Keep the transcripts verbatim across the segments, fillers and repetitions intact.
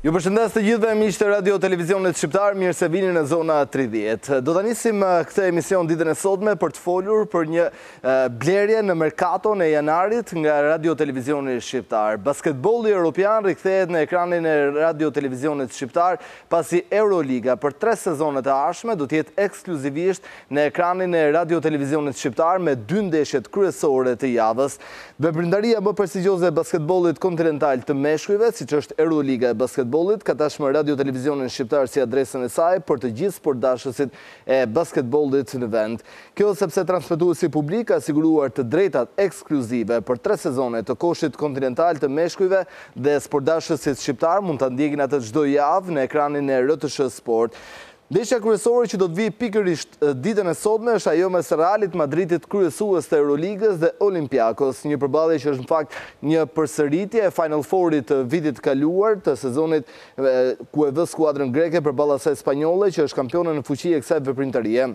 Ju përshëndes të gjithëve miqtë e Radio Televizionit Shqiptar, mirë se vini në zona tridhjetë. Do ta nisim këtë emision ditën e sotme për të folur për një blerje në merkaton e janarit nga Radio Televizioni Shqiptar. Basketbolli Europian rikthehet në ekranin e Radio Televizionit Shqiptar pasi Euroliga për tre sezonet e ardhshme do të jetë ekskluzivisht në ekranin e Radio Televizionit Shqiptar me dy ndeshjet kryesore të javës. Veprimtaria më prestigjioze e basketbollit kontinental të meshkujve, siç është Euroliga e basketbollit, ka tashmë Radio Televizionin Shqiptar si adresën e saj për të gjithë sportdashësit e basketbollit në vend. Kjo sepse transmetuesi publik ka siguruar të drejtat ekskluzive për tre sezone të koshit kontinental të meshkujve dhe sportdashësit shqiptar mund ta ndjekin atë çdo javë në ekranin e R T Sh Sport. Ndeshja kryesore që do të vijë pikërisht ditën e sotme është ajo mes Realit Madridit kryesues të Euroligës dhe Olympiakos, një përballje që është në fakt një përsëritje e Final Fourit të vitit kaluar të sezonit ku e vë skuadrën greke përballë asaj spanjolle që është kampione në fuqi e kësaj veprimtarie.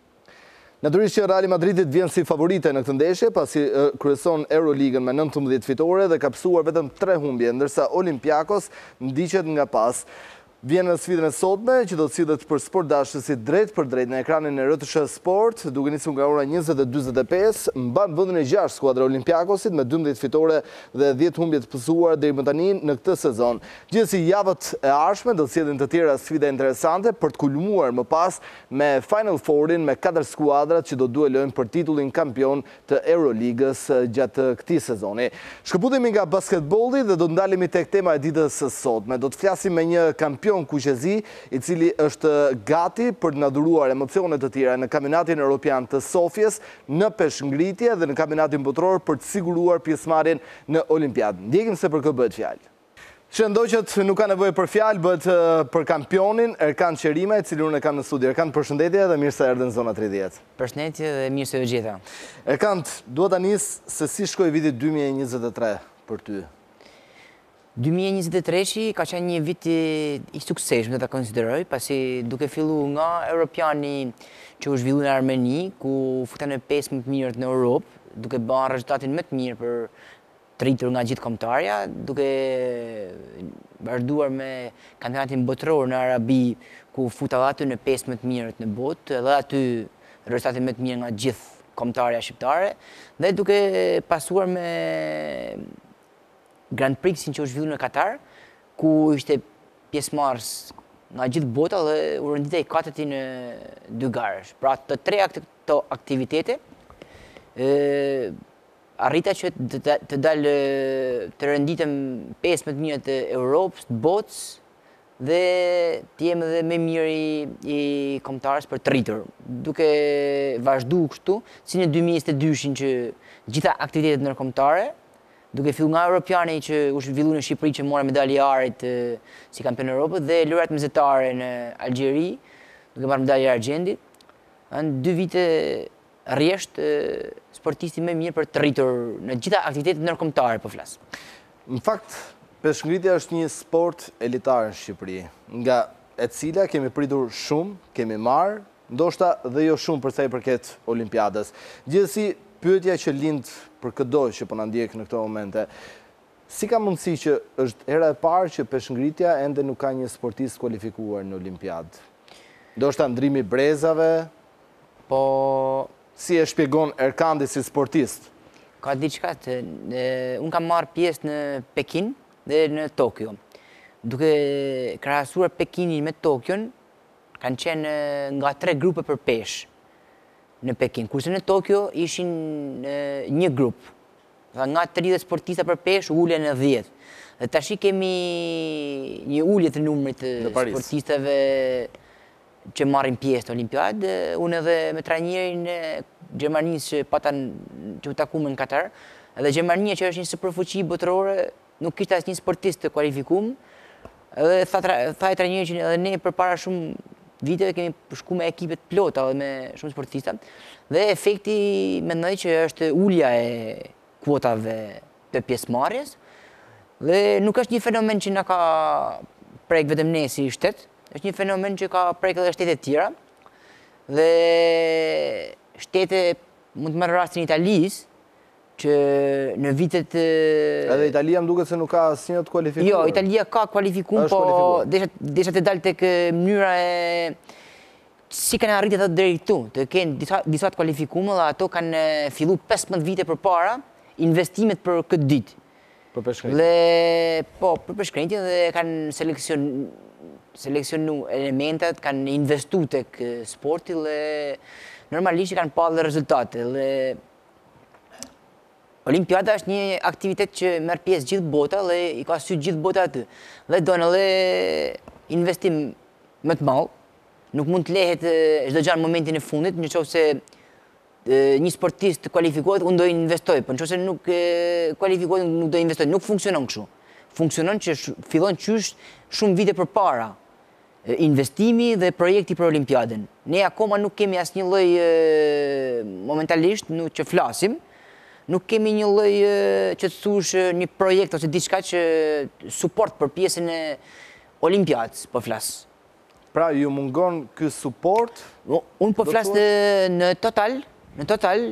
Natyrisht që Reali Madridit vjen si favorite në këtë ndeshje pasi kryeson Euroligën me nëntëmbëdhjetë fitore dhe ka psuar vetëm tre humbje, ndërsa Olympiakos ndiqet nga pas. Vjen në sfidën e sotme që do të sillet për sportdashësit drejt për drejt në ekranin e R T Sh Sport, duke nisur nga ora njëzet e dyzet e pesë, mban vendin e gjashtë skuadra Olympiakosit me dymbëdhjetë fitore dhe dhjetë humbje të pësuar deri më tani në këtë sezon. Gjithsesi javët e ardhshme do të sjellin të tjera sfida interesante për të kulmuar më pas me Final Fourin me katër skuadrat që do duelojnë për titullin kampion të Euroligës gjatë këtij sezoni. Shkëputemi nga basketbolli dhe do të ndalemi tek tema e ditës së sotme. Do të flasim me një kampion kuqezi i cili është gati për të na dhuruar emocione të tjera në kampionatin evropian të Sofjes, në peshngritje dhe në kampionatin botror për të siguruar pjesëmarrjen në Olimpiadë. Ndjekim se për kë bëhet fjalë. Shëndoqët nuk ka nevojë për fjalë, bëhet për kampionin Erkan Qerima, i cili unë e kam në studio. Erkan, përshëndetje dhe mirë se erdhe në zona tridhjetë. Përshëndetje dhe mirë se u gjeta. Erkan, dua ta nis se si shkoi viti dy mijë e njëzet e tre për ty. dy mijë e njëzet e tre ka qenë një vit i suksesshëm, do ta konsideroj, pasi duke filluar nga Europiani që u zhvillua në Armeni, ku futën në pesë më të mirët në Europë, duke bërë rezultatin më të mirë për të rritur nga gjithë kombëtarja, duke vazhduar me kampionatin botror në Arabi, ku futa aty në pesë më të mirët në botë, edhe aty rezultatin më të mirë nga gjithë kombëtarja shqiptare, dhe duke pasuar me Grand Prixin që u zhvillu në Katar, ku ishte pjesëmarrës nga gjithë bota dhe u renditej katërti në dy garësh. Pra të tre këto aktivitete, arrita që të dalë të renditem pesë më të mirët të Europës, të botës, dhe të jem edhe më miri i kombëtarës për të rritur. Duke vazhduar kështu, si në dy mijë e njëzet e dy-shin që gjitha aktivitetet ndërkombëtare, duke filluar nga Europiani që u zhvillu në Shqipëri që mora medalje arit si kampion Europë dhe lojrat mesjetare në Algjeri, duke marrë medalje argjendi. Janë dy vite rresht sportisti më mirë për të rritur në gjitha aktivitetet ndërkombëtare po flas. Në fakt, peshngritja është një sport elitar në Shqipëri, nga e cila kemi pritur shumë, kemi marrë, ndoshta dhe jo shumë për sa i përket Olimpiadës. Gjithsesi, pyetja që lind për çdo që po na ndjek në këto momente, si ka mundësi që është hera e parë që peshngritja ende nuk ka një sportist kualifikuar në Olimpiadë? Ndoshta ndrimi i brezave? Po, si e shpjegon Erkandi si sportist? Ka diçka të, unë kam marrë pjesë në Pekin dhe në Tokyo. Duke krahasuar Pekinin me Tokion, kanë qenë nga tre grupe për peshë në Pekin, kurse në Tokyo ishin një grup. Nga tridhjetë sportista për peshë ulen në dhjetë. Dhe tash kemi një ulje të numrit të sportistave që marrin pjesë në Olimpiadë. Unë edhe me trajnerin e Gjermanisë që patan që u takuam në Katar, edhe Gjermania që është një superfuqi botërore, nuk kishte asnjë sportist të kualifikuar. Edhe tha i trajneri që edhe ne përpara shumë viteve kemi shku me ekipet plota dhe me shumë sportista, dhe efekti mendoj që është ulja e kuotave të pjesëmarrjes, dhe nuk është një fenomen që na ka prek vetëm ne si shtet, është një fenomen që ka prek edhe shtete tjera, dhe shtete, mund të marrë rastin Italisë, që në vitet... Edhe Italia më duket se nuk ka asnjë të kualifikuar. Jo, Italia ka kualifikum, po desha të dalë tek mënyra e... si kanë arritë ato deri këtu, të kenë disa, disa të kualifikuar dhe ato kanë fillu pesëmbëdhjetë vite përpara investimet për këtë ditë. Për peshkretjen. Dhe po, për peshkretjen dhe kanë seleksion seleksionu elementet, kanë investu tek sporti dhe normalisht kanë pa dhe rezultate. Dhe Olimpiada është një aktivitet që merr pjesë gjithë bota dhe i ka sy gjithë bota aty. Dhe do në dhe investim më të madh. Nuk mund të lehet çdo gjë në momentin e fundit, nëse një sportist kualifikohet, unë do investoj, por nëse nuk kualifikohet, nuk do investoj. Nuk funksionon kështu. Funksionon që fillon qysh shumë vite përpara investimi dhe projekti për Olimpiadën. Ne akoma nuk kemi asnjë lloj momentalisht nuk që flasim, nuk kemi një lloj që të thush një projekt ose diçka që suport për pjesën e Olimpiadës, po flas. Pra ju mungon ky suport? Unë po flas në total, në total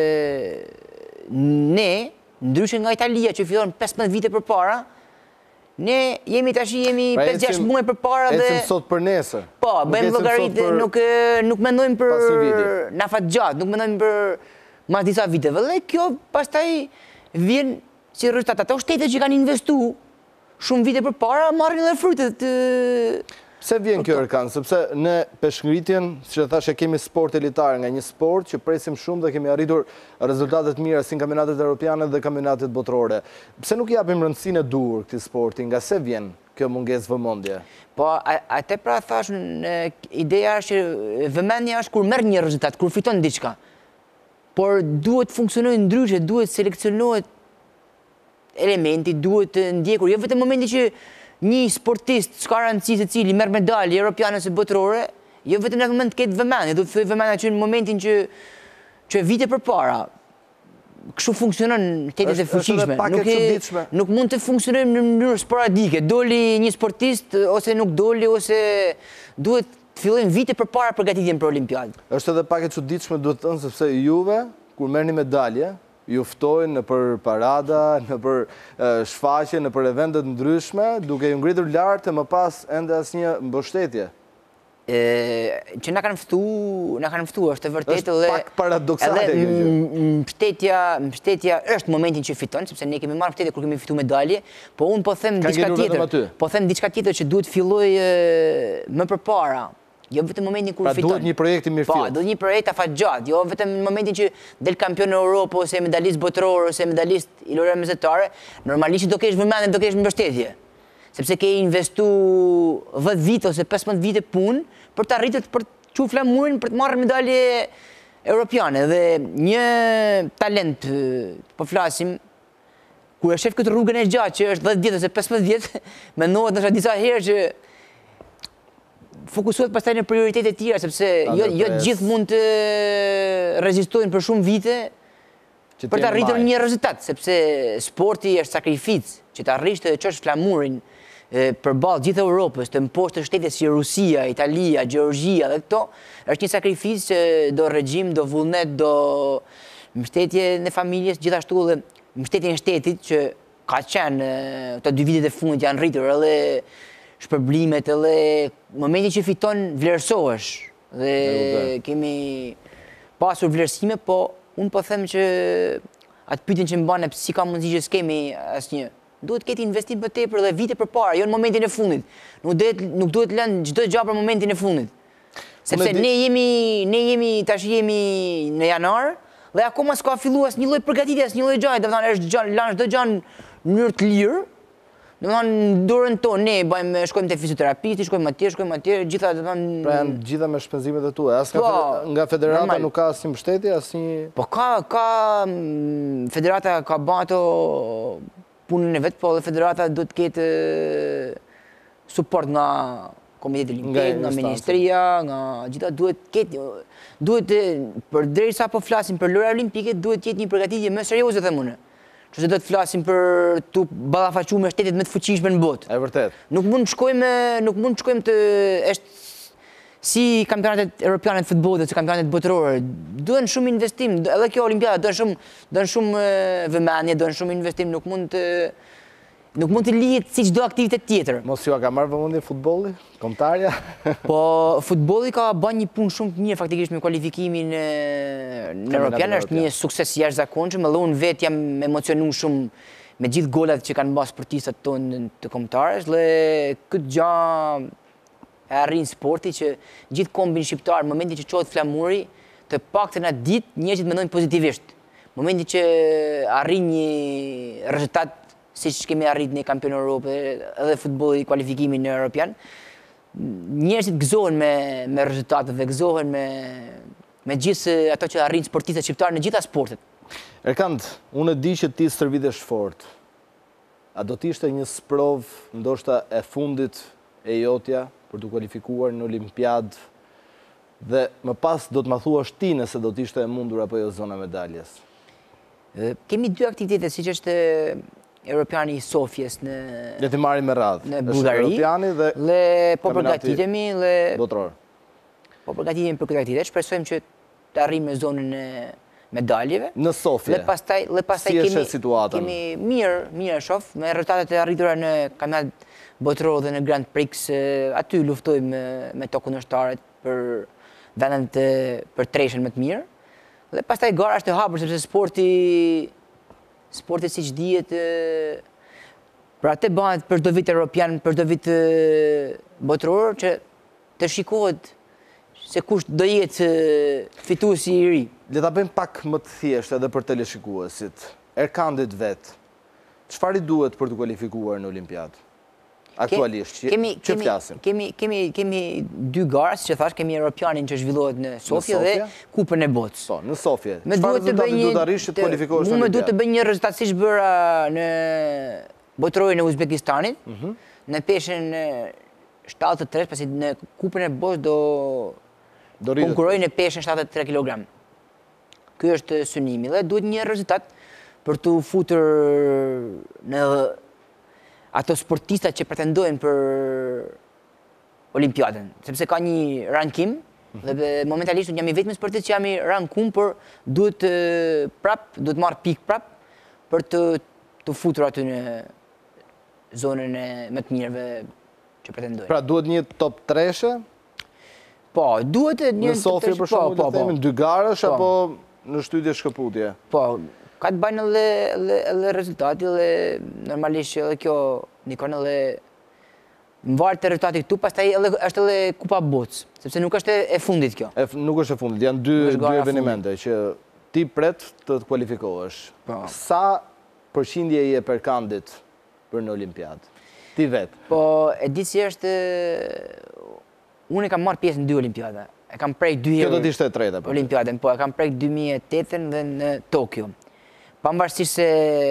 ne, ndryshe nga Italia që fillon pesëmbëdhjetë vite përpara, ne jemi tash jemi pesë gjashtë muaj përpara dhe ecim sot për nesër. Po, bëjmë llogaritë, nuk nuk mendojmë për nafat gjatë, nuk mendojmë për mas disa viteve. Dhe kjo pastaj vjen si rezultat. Ato shtete që kanë investuar shumë vite përpara marrin edhe frutet. Pse vjen kjo Erkan? Sepse në peshngritjen, siç e thashë, kemi sport elitar, nga një sport që presim shumë dhe kemi arritur rezultate të mira si në kampionatet europiane dhe kampionatet botërore. Pse nuk japim rëndësinë e duhur këtij sporti? Nga se vjen kjo mungesë vëmendje? Po, atë pra thash, ideja është që vëmendja është kur merr një rezultat, kur fiton diçka. Por duhet funksionojë ndryshe, duhet seleksionohet elementi, duhet ndjekur, jo vetëm momenti që një sportist, s'ka rëndësi se cili merr medalje europiane ose botërore, jo vetëm në atë moment të ketë vëmendje, duhet të thojë vëmendja që në momentin që që vite përpara kështu funksionon shtetet e fuqishme. Nuk mund të funksionojmë në mënyrë sporadike. Doli një sportist ose nuk doli ose duhet të fillojmë vite përpara përgatitjen për Olimpiadë. Është edhe pak e çuditshme, duhet të thënë, sepse juve kur merrni medalje, ju ftojnë në për parada, në për shfaqje, në për eventet ndryshme, duke ju ngritur lart e më pas ende asnjë mbështetje. Që na kanë ftu, na kanë ftu, është e vërtetë dhe pak paradoksale kjo gjë. Mbështetja, mbështetja është momentin që fiton, sepse ne kemi marrë mbështetje kur kemi fituar medalje, po unë po them diçka tjetër. Po them diçka tjetër që duhet filloj më përpara. Jo vetëm momentin kur fiton. Pra duhet një projekt i mirëfillt. Po, duhet një projekt afatgjat, jo vetëm në momentin që del kampion në Europë ose medalist botëror ose medalist i lojrave mesatare, normalisht do kesh vëmendje, do kesh mbështetje. Sepse ke investu dhjetë vite ose pesëmbëdhjetë vite punë për të arritur për të çuar flamurin për të marrë medalje europiane dhe një talent, po flasim, kur e shef këtë rrugën e gjatë që është dhjetë vjet ose pesëmbëdhjetë vjet, mendohet ndoshta disa herë që fokusohet pastaj në prioritete tjera, sepse jo gjithë mund të rezistojnë për shumë vite për të arritur një rezultat, sepse sporti është sakrificë, që të arrish të çosh flamurin përballë gjithë Europës, të mposhtë shtete si Rusia, Italia, Gjeorgjia dhe këto, është një sakrificë që do regjim, do vullnet, do mbështetje në familjes, gjithashtu dhe mbështetje në shtetit që ka qenë këto dy vitet e fundit janë rritur edhe shpërblimet edhe momenti që fiton vlerësohesh dhe kemi pasur vlerësime, po unë po them që atë pyetjen që më bane si ka mundësi që s'kemi asnjë, duhet ketë investim për tepër dhe vite përpara, jo në momentin e fundit. Nuk duhet nuk duhet lënë çdo gjë për momentin e fundit. Sepse ne jemi ne jemi tash jemi në janar dhe akoma s'ka filluar asnjë lloj përgatitje, asnjë lloj gjaje, domethënë është lanë çdo gjë në mënyrë të lirë. Domethënë në dorën tonë ne bëjmë shkojmë te fizioterapisti, shkojmë atje, shkojmë atje, gjitha domethënë pra janë gjitha me shpenzimet e tua. As nga federata nuk ka asnjë mbështetje, asnjë. Po ka ka federata ka bën ato punën e vet, po edhe federata duhet të ketë suport nga Komiteti Olimpik, nga Ministria, nga gjitha duhet ketë duhet përderisa po flasim për lojra olimpike, duhet të jetë një përgatitje më serioze them unë. Që se do të flasim për të ballafaqur me shtetet më të fuqishme në botë. E vërtet. Nuk mund të shkojmë, nuk mund të shkojmë të është si kampionatet europiane të futbollit, si kampionatet botërore, duhen shumë investim, edhe kjo olimpiada duhen shumë, duhen shumë vëmendje, duhen shumë investim, nuk mund të nuk mund të lihet si çdo aktivitet tjetër. Mos ju a ka marrë vëmendje futbolli, kombëtarja? Po futbolli ka bën një punë shumë të mirë faktikisht me kualifikimin në europian, është një sukses i jashtëzakonshëm, edhe unë vetë jam emocionuar shumë me gjithë golat që kanë bërë sportistët tonë të kombëtarës, dhe këtë gjë e arrin sporti që gjithë kombin shqiptar, në momentin që çohet flamuri, të paktën atë ditë njerëzit mendojnë pozitivisht. Në momentin që arrin një rezultat siç kemi arrit në kampion Europë edhe futbolli kualifikimin në Europian, njerëzit gëzohen me me rezultatet dhe gëzohen me me gjithë ato që arrin sportistët shqiptar në gjitha sportet. Erkand, unë e di që ti stërvitesh fort. A do t'ishte një sprov ndoshta e fundit e jotja për të kualifikuar në Olimpiad dhe më pas do të ma thuash ti nëse do t'ishte e mundur apo jo zona medaljes? Kemi dy aktivitete, siç është Europiani i Sofjes në Le të marrim me radhë. Në Bullgari, Europiani dhe le po përgatitemi dhe botror. Po përgatitemi për këtë aktivitet, shpresojmë që të arrijmë në zonën e medaljeve. Në Sofje. Dhe pastaj, dhe pastaj si kemi, është situata? kemi mirë, mirë shoh, me rezultatet e arritura në kampionat botëror dhe në Grand Prix, aty luftojmë me, me to kundërshtarët për vendet për treshen më të mirë. Dhe pastaj gara është e hapur sepse sporti sporti siç dihet për atë bëhet për çdo vit europian, për çdo vit botëror që të shikohet se kush do jetë fituesi i ri. Le ta bëjmë pak më të thjeshtë edhe për teleshikuesit. Erkandit vet, çfarë i duhet për të kualifikuar në Olimpiadë? Aktualisht, që, kemi, që kemi, flasim? Kemi, kemi, kemi dy gara, si që thash, kemi Europianin që zhvillohet në Sofje dhe Kupën e Botës. Po, në Sofje. Me Çfarë duhet të bëj rezultati duhet arrish që të kualifikohesh në Mu me Olimpiadë? duhet të bëj një rezultat siç bëra në botërorin e Uzbekistanit, Mhm. në peshën shtatëdhjetë e tre, pasi në Kupën e Botës do, Do rritet. konkuroj në peshën shtatëdhjetë e tre kilogram. Ky është synimi dhe duhet një rezultat për të futur në ato sportistat që pretendojnë për Olimpiadën, sepse ka një rankim, dhe momentalisht unë jam i vetmi sportist që jam i rankum, por duhet prap, duhet marrë pik prap për të të futur aty në zonën e më të mirëve që pretendojnë. Pra duhet një top treshe? Po, duhet një Në Sofje për shembull, po, le të themi dy garësh Po. apo në shtytje shkëputje? Po, ka të bajnë edhe, edhe, edhe rezultati dhe normalisht që edhe kjo nikon edhe më varë të rezultati këtu, pastaj edhe, është edhe Kupa Botës, sepse nuk është e fundit kjo. E, nuk është e fundit, janë dy, Nuk është dy gara evenimente që ti pret të të kualifikohesh. Po. Sa përqindje i e Erkandit për në Olimpiadë? Ti vetë? Po, e di si është, unë e kam marrë pjesë në dy Olimpiada. E kam prejkë dy Kjo herë do t'ishte e treta. po. Olimpiadën, po, e kam prejkë dy mijë e tetë dhe në Tokyo. Pavarësisht se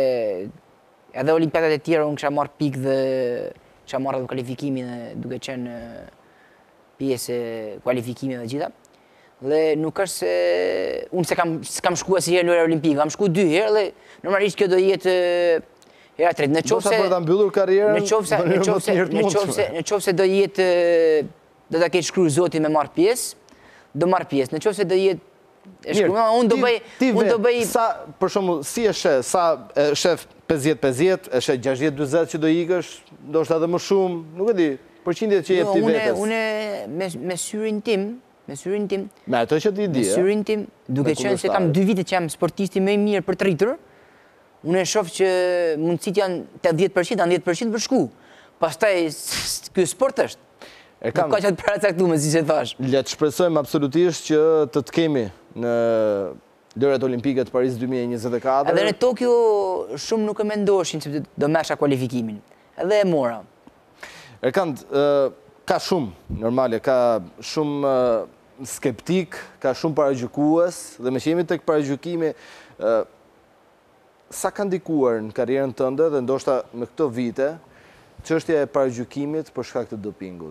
edhe Olimpiadat e tjera unë kisha marrë pikë dhe kisha marrë edhe kualifikimin dhe duke qenë pjesë e kualifikimit dhe gjitha. Dhe nuk është se unë se kam, s'kam shkuar si herë në lojra olimpike, kam shkuar dy herë dhe normalisht kjo do jetë hera tretë. Në qoftë Ndoshta për ta mbyllur karrierën në qoftë në në mënyrë më të qoftë mirë të në mundshme. qoftë në qoftë do jetë do ta ketë shkruar Zoti me marr pjesë, do marr pjesë. Në qoftë do jetë e shkruar, unë do ti- bëj ti unë do vet, bëj sa për shembull si e sheh, sa e shef pesëdhjetë pesëdhjetë, e sheh gjashtëdhjetë dyzet që do ikësh, ndoshta edhe më shumë, nuk e di, përqindjet që jep Jo, ti unë vetes. unë me me syrin tim, me syrin tim, Me ato që ti me di, e? syrin tim, duke Me qenë se kam kundërshtarët. dy vite që jam sportisti më i mirë për të rritur, unë e shoh që mundësitë janë tetëdhjetë përqind, nëntëdhjetë përqind për shku. Pastaj s- ky sport është. E Nuk kam, ka që të paracaktuar, siç e thash. le të shpresojmë absolutisht që të të kemi në lojrat olimpike të Paris dy mijë e njëzet e katër. Edhe në Tokyo shumë nuk e mendoshin se do mesha kualifikimin. Edhe e mora. Erkand, ë, ka shumë, normale, ka shumë ë, skeptik, ka shumë paragjykues, dhe me që jemi tek paragjykimi, ë, sa ka ndikuar në karrierën tënde dhe ndoshta me këto vite, çështja e paragjykimit për shkak të dopingut?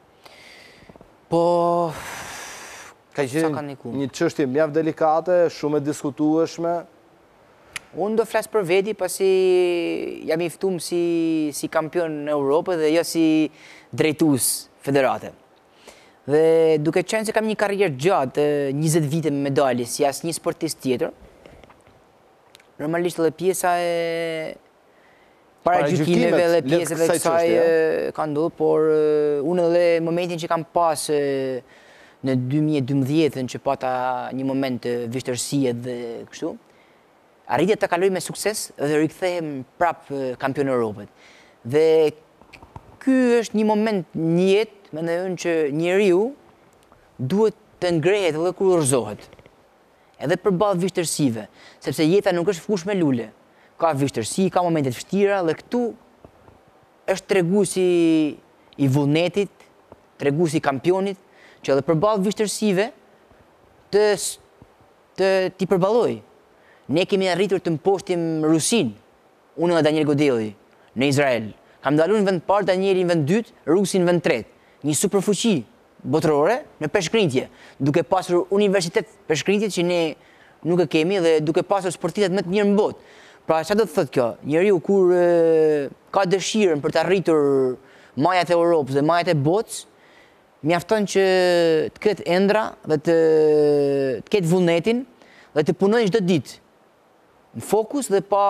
Po, Ka Sa ka qenë ndikuar? një çështje mjaft delikate, shumë e diskutueshme. unë do flas për veti pasi jam i ftuar si si kampion në Europë dhe jo si drejtues federate. Dhe duke qenë se kam një karrierë gjatë, njëzet vite me medalje, si asë një sportist tjetër, normalisht edhe pjesa e paragjykimeve dhe pjesët e kësaj ka ndodhur, por unë edhe momentin që kam pas në dy mijë e dymbëdhjetë që pata një moment vështirësie dhe kështu, arritja ta kaloj me sukses dhe rikthehem prap kampion e Europës. Dhe ky është një moment një jetë, mendoj unë që njeriu duhet të ngrehet dhe kur urrëzohet. Edhe përballë vështirësive, sepse jeta nuk është fushë me lule. Ka vështirësi, ka momente të vështira dhe këtu është treguesi i vullnetit, treguesi i kampionit, që edhe përballë vështirësive të të t'i përballoj. Ne kemi arritur të mposhtim Rusin, unë dhe Daniel Godelli në Izrael. Kam dalur në vend parë, Danieli në vend dytë, Rusi në vend tretë. Një superfuqi botërore në peshkritje, duke pasur universitet peshkritje që ne nuk e kemi dhe duke pasur sportistat më të mirë në botë. Pra, çfarë do të thotë kjo? Njeriu kur e, ka dëshirën për të arritur majat e Europës dhe majat e botës, mjafton që të ketë ëndra dhe të, të ketë vullnetin dhe të punojë çdo ditë në fokus dhe pa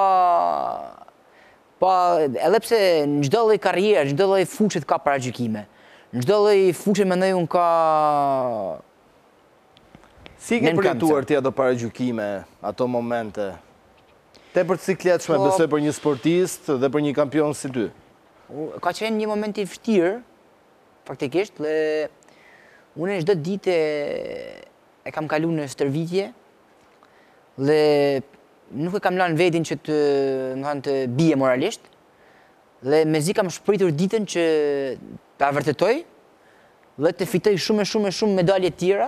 pa edhe pse në çdo lloj karriere, në çdo lloj fushë ka paragjykime. Në çdo lloj fushë mendoj unë ka Si ke përjetuar ti ato paragjykime, ato momente? Te për të sikletshme, po, besoj për një sportist dhe për një kampion si ty. Ka qenë një moment i vështirë, faktikisht, dhe unë çdo ditë e kam kaluar në stërvitje dhe nuk e kam lënë vetin që të, më thënë, të bie moralisht, dhe mezi kam shpritur ditën që ta vërtetoj dhe të fitoj shumë e shumë e shumë medalje tjera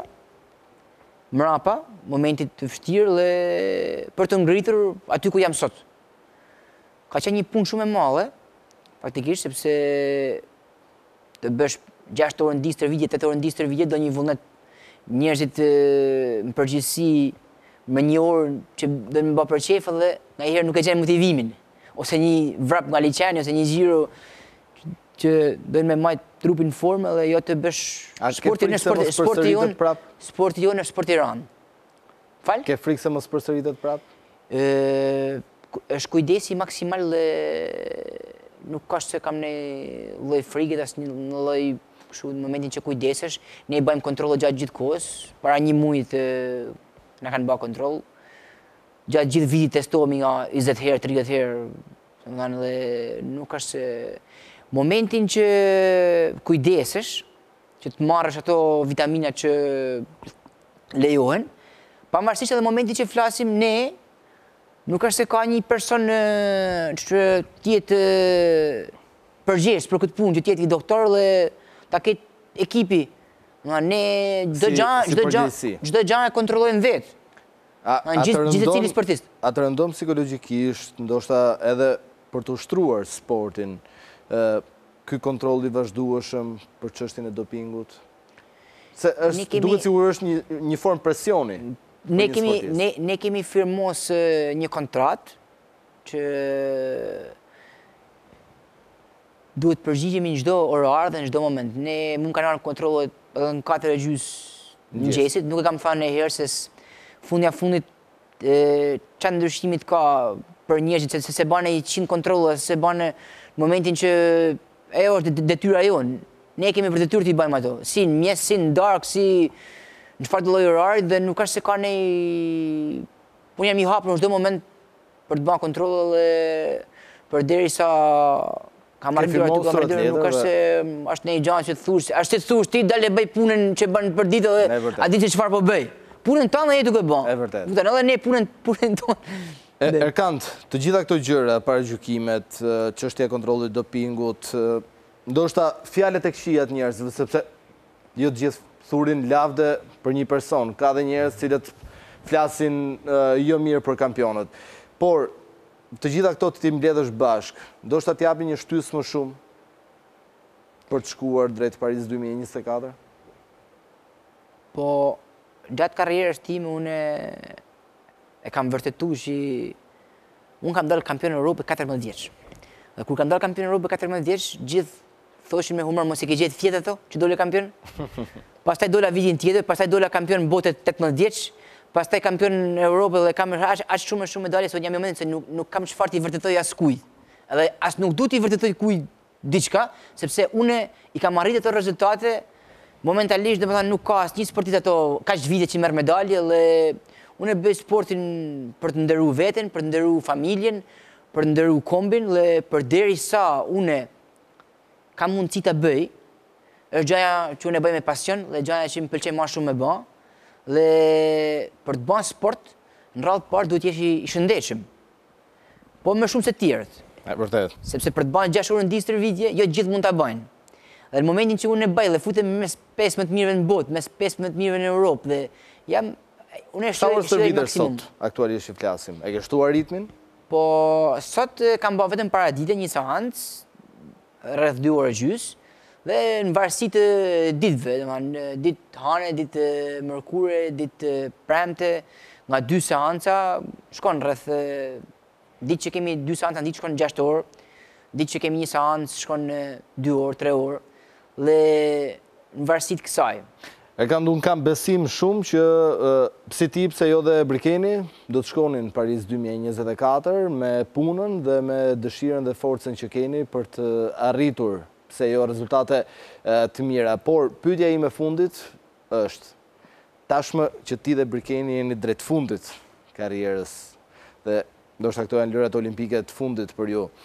mrapa, momentit të vështirë dhe për të ngritur aty ku jam sot. Ka qenë një punë shumë e madhe, faktikisht, sepse të bësh gjashtë orë ndi stërvitje, tetë orë ndi stërvitje, do një vullnet njerëzit në përgjithësi me një orë që do më bë për qef dhe ngaherë nuk e gjen motivimin, ose një vrap nga liçeni ose një xhiro që do me majt trupin në formë dhe jo të bësh sportin në sporti sporti jon sporti jon në sport i ran. Fal? Ke frikë se mos përsëritet prap? Ë është kujdesi maksimal dhe nuk ka se kam në lloj frikë as një lloj kështu në momentin që kujdesesh, ne i bëjmë kontrolle gjatë gjithë kohës, para një muaji të na kanë bërë kontroll. Gjatë gjithë vitit testohemi nga njëzet herë, tridhjetë herë, domethënë dhe nuk është se momentin që kujdesesh, që të marrësh ato vitamina që lejohen, pavarësisht edhe momentin që flasim ne, nuk është se ka një person që tjetë përgjegjës për këtë punë, që tjetë i doktor dhe ta ketë ekipi. Ne çdo gjë e kontrollojmë vetë. Gjithë cili sportist. A të rëndom psikologjikisht, ndoshta edhe për të ushtruar sportin, ky kontroll i vazhdueshëm për çështjen e dopingut? Se është duket sikur është një formë presioni. Ne kemi ne ne kemi firmos një kontratë që duhet përgjigjemi në çdo orar dhe në çdo moment. Ne mund kanë marrë kontrollet edhe në katër e gjys mëngjesit, nuk e kam thënë herë se fundja fundit çfarë ndryshimit ka për njerëzit, se se bane qind kontrolle, se bane në momentin që ajo është detyra jonë. Ne kemi për detyrë t'i bëjmë ato, si në mjes, si në darkë, si në çfarë lloj orari dhe nuk është se ka ne unë jam i hapur në çdo moment për të bërë kontrolle dhe përderisa kam arritur aty ku kam arritur, nuk është se është një gjë që thush, është të thush ti dalë bëj punën që bën për ditë dhe a di se çfarë po bëj. Punën tonë je duke bën. E vërtet. Kupton, edhe ne punën punën tonë. Erkant, të gjitha këto gjëra, paragjykimet, çështja e kontrollit dopingut, ndoshta fjalët e këqija të njerëzve, sepse jo të gjithë thurin lavde për një person, ka dhe njerëz cilët flasin jo mirë për kampionët. Por të gjitha këto të ti mbledhësh bashkë, ndoshta t'japi një shtysë më shumë për të shkuar drejt Paris dy mijë e njëzet e katër? Po, gjatë karrierës time unë e kam vërtetuar që unë kam dalë kampion e Europës katërmbëdhjetë vjeç. Dhe kur kam dalë kampion e Europës katërmbëdhjetë vjeç, gjithë thoshin me humor mos e ke gjetë fjetë ato që dole kampion. Pastaj dola vitin tjetër, pastaj dola kampion bote tetëmbëdhjetë vjeç, pastaj kampion Europë dhe kam aq aq shumë shumë medalje sot jam në momentin se nuk nuk kam çfarë t'i vërtetoj as kujt. Edhe as nuk du t'i vërtetoj kujt diçka, sepse unë i kam arritur ato rezultate momentalisht, domethënë nuk ka asnjë sportist ato kaq vite që merr medalje dhe unë bëj sportin për të nderuar veten, për të nderuar familjen, për të nderuar kombin dhe përderisa unë kam mundësi ta bëj, është gjaja që unë e bëj me pasion dhe gjaja që më pëlqen më shumë me bë. Dhe për të bërë sport, në radhë parë duhet jesh i shëndetshëm. Po më shumë se të tjerët. E vërtet. Sepse për të bërë gjashtë orë në ditë stërvitje, jo gjithë mund ta bëjnë. Dhe në momentin që unë e bëj dhe futem mes pesë më të mirëve në botë, mes pesë më të mirëve në Europë dhe jam unë e shoj shoj maksimum. Sot aktualisht i flasim. E ke shtuar ritmin? Po sot kam bërë vetëm paradite një seancë rreth dy orë gjys. Dhe në varësi të ditëve, ditë hane, ditë mërkure, ditë premte, nga dy seanca, shkon rreth, ditë që kemi dy seanca, ditë shkon gjashtë orë, ditë që kemi një seancë, shkon dy orë, tre orë, dhe në varësi të kësaj. E kam unë kam besim shumë që si ti pse jo dhe Brikeni do të shkonin në Paris dy mijë e njëzet e katër me punën dhe me dëshirën dhe forcën që keni për të arritur se jo rezultate të mira. Por, pyetja ime fundit është, tashmë që ti dhe Brikeni jeni drejt fundit karrierës, dhe ndoshta këto janë lojrat olimpike të fundit për ju,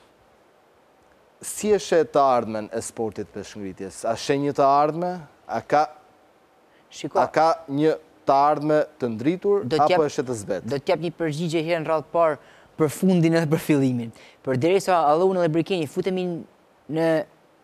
si e shet të ardhmen e sportit peshngritjes? A shet një të ardhme? A ka, a ka një të ardhme të ndritur, apo e shet të zbet? Do t'jap një përgjigje herë në radhë parë për fundin edhe për fillimin. Përderisa edhe unë dhe Brikeni futemi në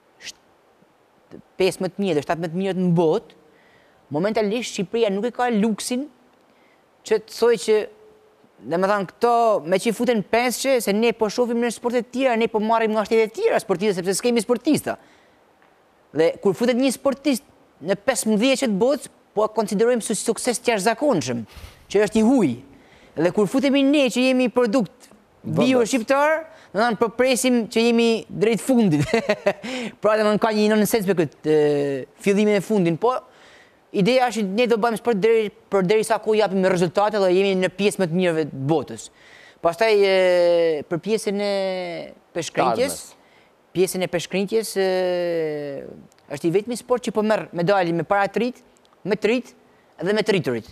pesë më të mirë dhe shtatë më të mirët në botë, momentalisht Shqipëria nuk e ka luksin që të thojë që, dhe me thanë këto, me që i futen pesë se ne po shofim në sportet tjera, ne po marrim nga shtetet tjera sportista, sepse s'kemi sportista. Dhe kur futet një sportist në pesëmbëdhjetë që të botës, po konsiderojmë si sukses të jashtëzakonshëm, që është i huaj. Dhe kur futemi ne që jemi produkt bio shqiptar, në nënë përpresim që jemi drejt fundit. Pra dhe më në ka një nonsens për këtë fillimin e fundin, po ideja është ne do bëjmë sport për deri sa ku japim me rezultate dhe jemi në pjesë më të mirëve të botës. Pastaj për pjesën e peshkrinjtjes, pjesën e peshkrinjtjes është i vetmi sport që po merr medalje me para të rit, me të rit dhe me të riturit.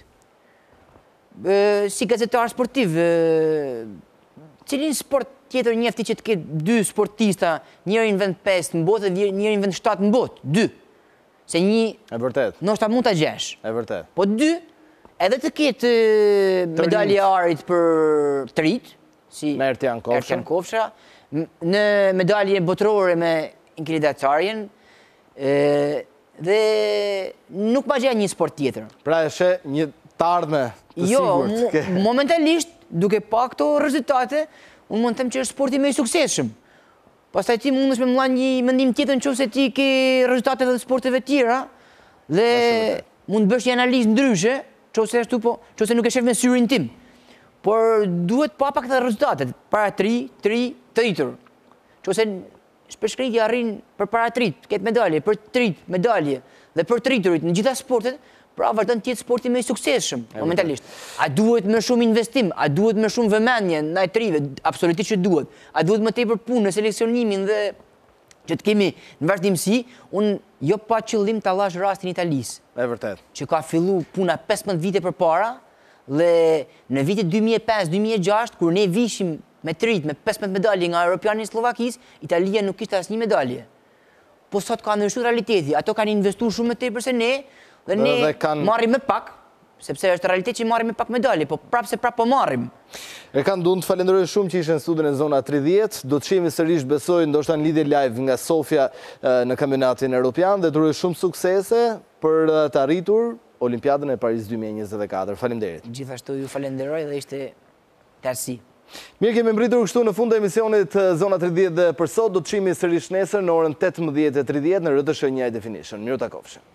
Si gazetar sportiv, cilin sport tjetër njefti që të ketë dy sportista, njëri në vend pesë në botë dhe njëri në vend shtatë në botë, dy. Se një, e vërtet, ndoshta mund ta gjesh. E vërtet. Po dy, edhe të ketë medalje arit për të rit, si me Ertjan Kofsha. Ertjan Kofsha, në medalje botërore me Ingrida Carjen, dhe nuk ma gjeja një sport tjetër. Pra e she një të ardhme të sigurt. Jo, momentalisht, duke pa këto rezultate, unë mund të them që është sporti më i suksesshëm. Pastaj ti mundesh me marrë një mendim tjetër nëse ti ke rezultatet e sporteve tjera dhe mund të bësh një analizë ndryshe, nëse ashtu po, nëse nuk e shef me syrin tim. Por duhet pa pak të rezultatet, para tri, tri, të ritur. Nëse shpeshkritja arrin për para trit, ketë medalje, për trit, medalje dhe për triturit në gjitha sportet, pra vazhdon të jetë sporti më i suksesshëm momentalisht. A duhet më shumë investim, a duhet më shumë vëmendje ndaj të rive, absolutisht që duhet. A duhet më tepër punë në seleksionimin dhe që të kemi në vazhdimsi, unë jo pa qëllim ta allash rastin Italisë. E vërtet. Që ka fillu puna pesëmbëdhjetë vite përpara dhe në vitet dy mijë e pesë dy mijë e gjashtë kur ne vishim me trit me pesëmbëdhjetë medalje nga europiani i Slovakisë, Italia nuk kishte asnjë medalje. Po sot ka ndryshuar realiteti, ato kanë investuar shumë më tepër se ne. Dhe ne marrim me pak, sepse është realitet që marrim me pak medalje, po prapë se prapë po marrim. E kanë dun të falenderoj shumë që ishe në studion e Zona tridhjetë, do të shihemi sërish besoj ndoshta në lidhje live nga Sofia në kampionatin europian dhe të uroj shumë suksese për të arritur Olimpiadën e Paris dy mijë e njëzet e katër. Faleminderit. Gjithashtu ju falenderoj dhe ishte tërsi. Mirë, kemi mbritur kështu në fund të emisionit Zona tridhjetë dhe për sot, do të shihemi sërish nesër në orën tetëmbëdhjetë e tridhjetë në R T S H një High Definition. Miru takofshim.